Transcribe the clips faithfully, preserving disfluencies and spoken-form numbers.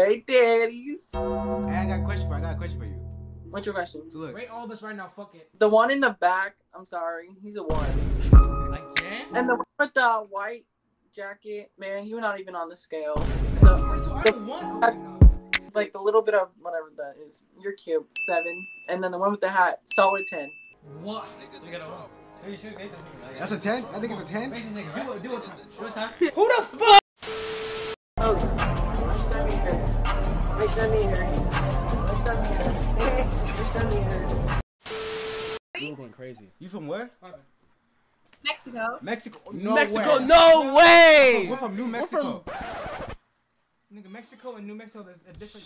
Hey, daddies. Hey, I got a question for you. I got a question for you. What's your question? So look. Rate all of us right now. Fuck it. The one in the back, I'm sorry, he's a one. Again? And the one with the white jacket, man, you're not even on the scale. So, wait, so I'm a one? Oh, wait, no. It's like the little bit of whatever that is. You're cute. Seven. And then the one with the hat, solid ten. What? That's a ten? I think it's a ten. Do it, do it. Do it time. Who the fuck? Oh. Where's that meter? Where's that meter? Where's that meter? You're going crazy. You from where? Mexico. Mexico. No Mexico, way. no way! We're from New Mexico. We're Nigga, Mexico and New Mexico, there's a different.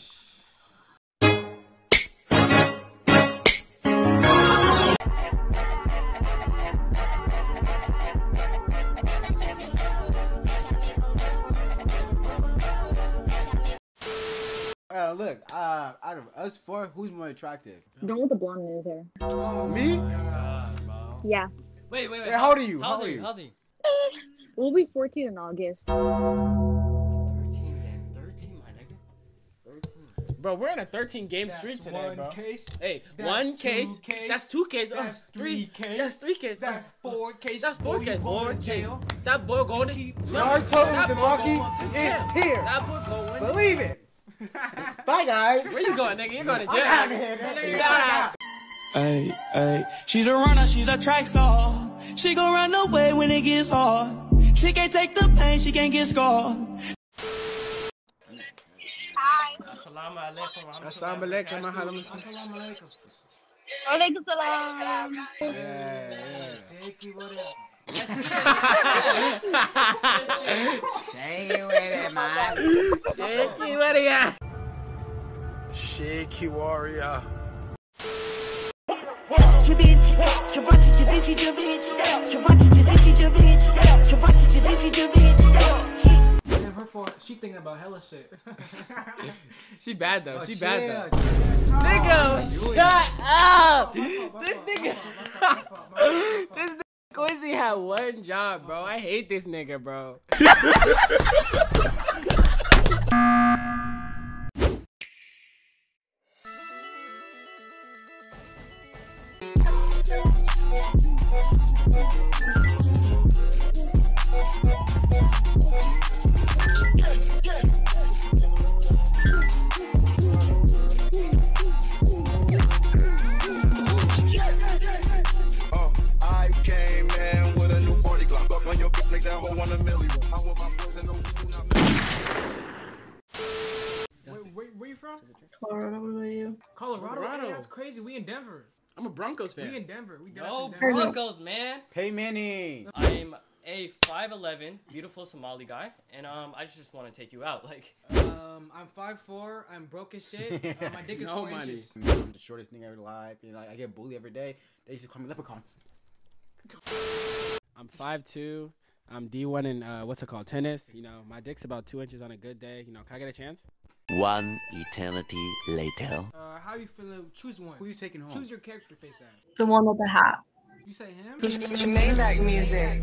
Uh, look, uh, out of us four, who's more attractive? The one with the blonde in his hair. Oh, Me? God, bro. Yeah. Wait, wait, wait. Wait, how old are you? How old are you? How old are you? We'll be fourteen in August. thirteen, man. thirteen, my nigga. thirteen. Bro, we're in a thirteen game That's streak today, one bro. case. Hey, That's one two case. case. That's two case. That's oh, three case. That's three case. That's four cases. That's four Boy, case. you going Boy, to jail. that boy going to. Naruto That boy Uzumaki going- is here. That boy going. Believe it. Bye, guys. Where you going, nigga? You're going to jail. I'm out of here, nigga. Nigga, you out. Hey, hey, she's a runner, she's a track star. She gon' run away when it gets hard. She can't take the pain, she can't get scarred. Hi. Assalamu alaikum. Assalamu alaikum, mahalo. Assalamu alaikum. Walaikum salam. Yeah, yeah. Shaky, what up? Shake it with it, man. Shaky, what are ya? Shaky warrior. Her for she thinking about hella shit. She bad though. Oh, She shit. bad though. Nigga, shut up. This nigga. This nigga Quincy had one job, bro. I hate this nigga, bro. Oh, I came in with a new forty Glock. Up on your picnic, that whole one a million. I want my boys and no Where, where, where you from? Colorado, what about you? Colorado. Colorado. Hey, that's crazy. We in Denver. I'm a Broncos fan. We in Denver. We No Denver. Broncos, man. Pay Manny. I'm a five eleven, beautiful Somali guy, and um, I just want to take you out. Like, Um, I'm five four. I'm broke as shit. Uh, my dick is No four money. inches. I'm the shortest nigga ever alive. You know, like, I get bullied every day. They used to call me Leprechaun. I'm five two. I'm D one in uh, what's it called, tennis. You know, my dick's about two inches on a good day. You know, can I get a chance? One eternity later. Uh, how you feeling? Choose one. Who you taking home? Choose your character face ass. The one with the hat. You say him? Maybach music.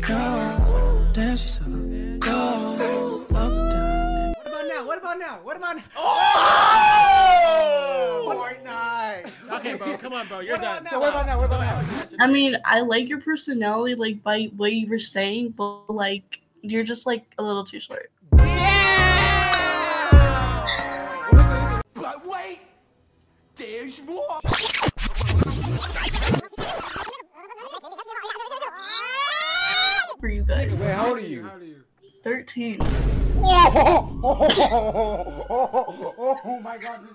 What about now? What about now? What about now? Oh! Fortnite. Okay, bro, come on, bro, you're What done. about So what about now? What about now? I mean, I like your personality, like by what you were saying, but like you're just like a little too short. But wait, there's more. For you guys. Wait, how old are you? How old are you? Thirteen. Oh, oh, oh, oh, oh, oh my God.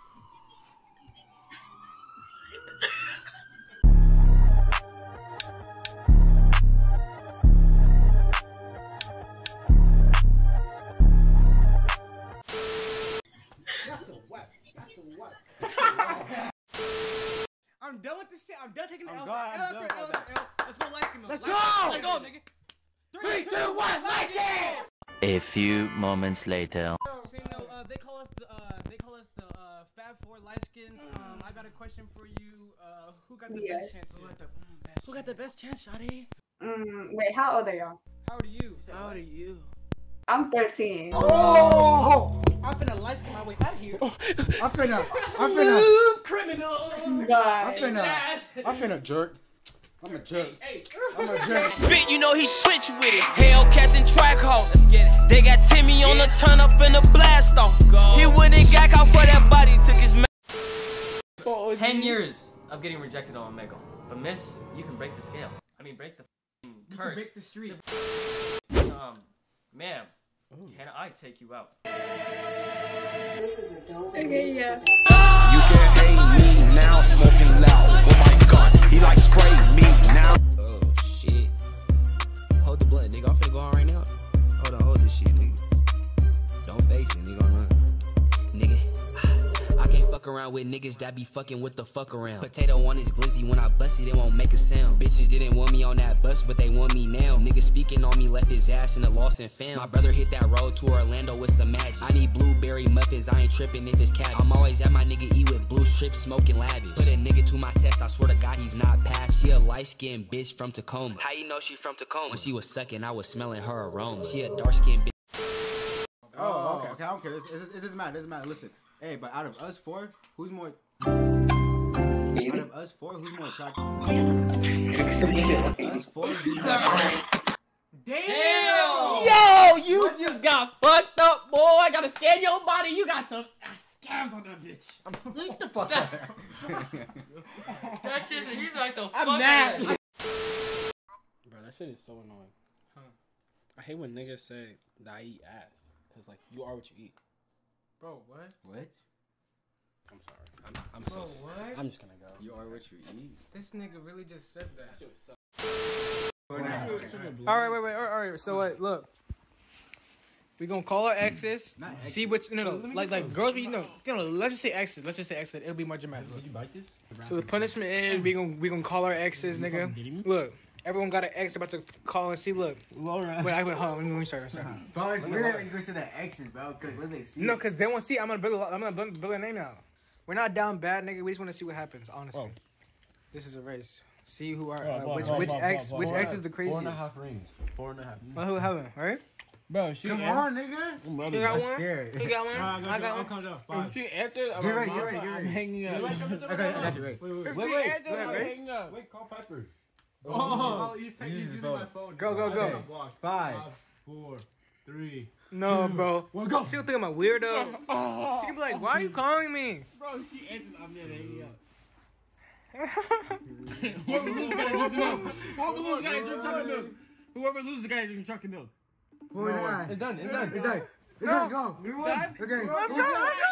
That's a what? That's a what? I'm done with this shit. I'm done taking the I'm L. done, I'm L done after L with after L. Let's go light skin mode. Let's Light go! skin. Let's go, nigga. Three, two, one, light skin! A few moments later. So, you know, uh, they call us the uh, they call us the uh, Fab Four light skins. Um, I got a question for you. Uh, who got the Yes. best chance? Who got the, mm, best Who got the best chance, Shawty? Mm, wait, how old are y'all? How old are you? How old are you? I'm thirteen. Oh! I'm finna light skin my way out of here. I'm finna. I'm finna. Smooth criminal. I'm God. finna. I'm finna jerk. I'm a jerk. I'm a jerk. Spit, you know he twitch with it. Hellcats and track hoes. They got Timmy on the turn up in the blast off. He wouldn't got out for that body, took his man. Ten years of getting rejected on Omegle. But miss, you can break the scale. I mean, break the f***ing You curse. can break the street. Um, ma'am, can I take you out? This is a dope. Okay, yeah. You can hate me now, smoking loud. Oh my god, he like spray me now. Oh shit. Hold the blood, nigga. I'm finna go on right now. Hold on, hold this shit, nigga. Don't face it, nigga. I'm run. Nigga. I can't fuck around with niggas that be fucking with the fuck around. Potato on his glizzy, when I bust it, it won't make a sound. Bitches didn't want me on that bus, but they want me now. Niggas speaking on me, left his ass in a lost and found. My brother hit that road to Orlando with some magic. I need blueberry muffins, I ain't tripping if it's cabbage. I'm always at my nigga E with blue strips, smoking lavish. Put a nigga to my test, I swear to God he's not passed. She a light-skinned bitch from Tacoma. How you know she from Tacoma? When she was sucking, I was smelling her aroma. She a dark-skinned bitch. Oh, okay, okay. I don't care. It, it, it doesn't matter. It doesn't matter. Listen. Hey, but out of us four, who's more? Out of us four, who's more attractive? Us four. Who's more attractive? Damn. Yo, you just got fucked up, boy. I gotta scan your body. You got some uh, scars on that bitch. I'm Get the fuck out. That shit, he's like the I'm fuck mad. out. Bro, that shit is so annoying. Huh. I hate when niggas say that I eat ass. Cause like, you are what you eat. Bro, what? What? I'm sorry. I'm, I'm so Bro, sorry. what? I'm just gonna go. You are what you eat. This nigga really just said that. That shit was so All right, wait, wait, all right, all right. So wait, look, we gonna call our exes. Not exes. See which no, no, like like girls. We no, no, no. Let's just say exes. Let's just say exes. It'll be more dramatic. Did you bite this? So the punishment is we gonna we gonna call our exes, nigga. Look, everyone got an ex about to call and see. Look, wait, I went home. Let me start. Sorry. Bro, it's weird when you go to the exes, bro. Cause when they see. No, cause they want to see. I'm gonna build. A, I'm gonna build, build a name now. We're not down bad, nigga. We just want to see what happens. Honestly, this is a race. See who are uh, which which ex which ex is the craziest. Four and a half rings. Four and a half. Well, who have it? All right. Bro, she Come on, nigga. You got one. You got one. I got one. Calm down. Five. Get ready, get ready, get ready. I'm hanging up. Okay, I got you. Wait, wait, wait, wait, wait. I'm Wait, hanging up. Wait, call Piper. Oh. He's Use his using phone. my phone. Go, go, go. Okay. Five. Four, three. No, bro. Well, go. She gonna think I'm a weirdo. She gonna be like, "Why are you calling me?" Bro, she answers. I'm there hanging up. Whoever loses gotta drink the milk. Whoever loses gotta drink chocolate milk. Whoever loses gotta drink chocolate milk. Four, nine. It's done. It's done. It's done. It's done. Go. We won. Okay. Let's go. Let's go.